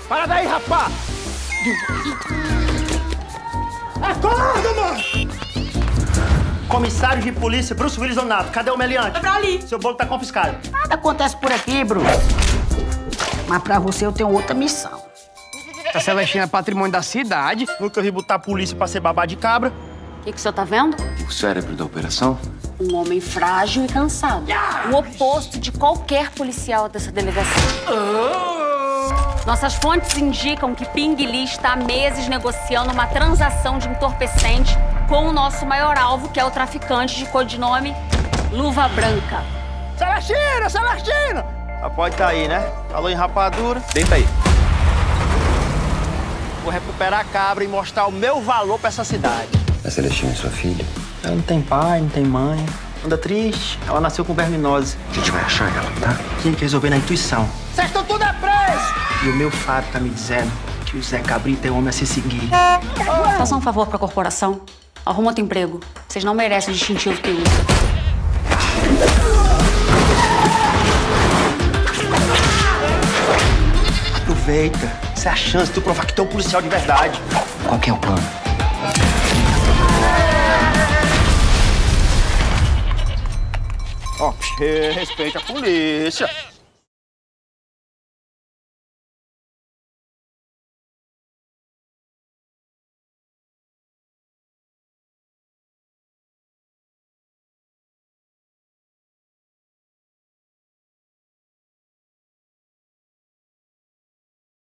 Para daí, rapá! Acorda, mano! Comissário de polícia, Bruce Willis Donato. Cadê o meliante? É pra ali. Seu bolo tá confiscado. Nada acontece por aqui, Bruce. Mas pra você eu tenho outra missão. A Celestina é patrimônio da cidade. Nunca vi botar a polícia pra ser babá de cabra. O que o senhor tá vendo? O cérebro da operação? Um homem frágil e cansado. O oposto de qualquer policial dessa delegacia. Nossas fontes indicam que Ping Li está há meses negociando uma transação de entorpecente com o nosso maior alvo, que é o traficante de codinome Luva Branca. Celestina, Celestina! Ah, pode tá aí, né? Falou em rapadura. Deita aí. Vou recuperar a cabra e mostrar o meu valor pra essa cidade. A Celestina é sua filha? Ela não tem pai, não tem mãe. Anda triste. Ela nasceu com verminose. A gente vai achar ela, tá? Tinha que resolver na intuição. Vocês estão tudo presos! E o meu faro tá me dizendo que o Zé Cabrita é homem a se seguir. Faça um favor pra corporação. Arruma outro emprego. Vocês não merecem o distintivo que usa. Aproveita. Essa é a chance de tu provar que tu é um policial de verdade. Qual que é o plano? Ó, respeita a polícia.